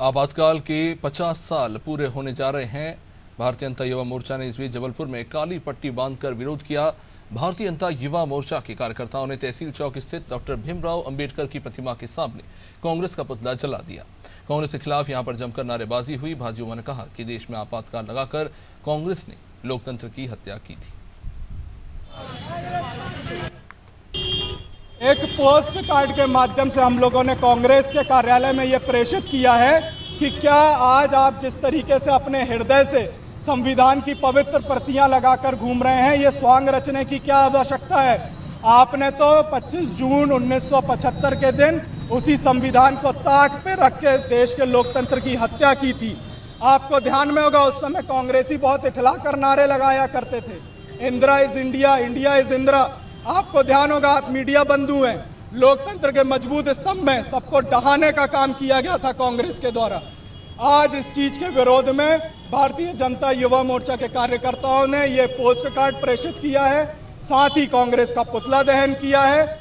आपातकाल के 50 साल पूरे होने जा रहे हैं। भारतीय जनता युवा मोर्चा ने इस बीच जबलपुर में काली पट्टी बांधकर विरोध किया। भारतीय जनता युवा मोर्चा के कार्यकर्ताओं ने तहसील चौक स्थित डॉक्टर भीमराव अंबेडकर की प्रतिमा के सामने कांग्रेस का पुतला जला दिया। कांग्रेस के खिलाफ यहां पर जमकर नारेबाजी हुई। भाजयुमो ने कहा कि देश में आपातकाल लगाकर कांग्रेस ने लोकतंत्र की हत्या की थी। एक पोस्ट कार्ड के माध्यम से हम लोगों ने कांग्रेस के कार्यालय में ये प्रेषित किया है कि क्या आज आप जिस तरीके से अपने हृदय से संविधान की पवित्र प्रतियां लगाकर घूम रहे हैं, ये स्वांग रचने की क्या आवश्यकता है। आपने तो 25 जून 1975 के दिन उसी संविधान को ताक पे रख के देश के लोकतंत्र की हत्या की थी। आपको ध्यान में होगा, उस समय कांग्रेसी बहुत इठला कर नारे लगाया करते थे, Indira is India, India is Indira. आपको ध्यान होगा, आप मीडिया बंधु हैं, लोकतंत्र के मजबूत स्तंभ में सबको ढहाने का काम किया गया था कांग्रेस के द्वारा। आज इस चीज के विरोध में भारतीय जनता युवा मोर्चा के कार्यकर्ताओं ने ये पोस्ट कार्ड प्रेषित किया है, साथ ही कांग्रेस का पुतला दहन किया है।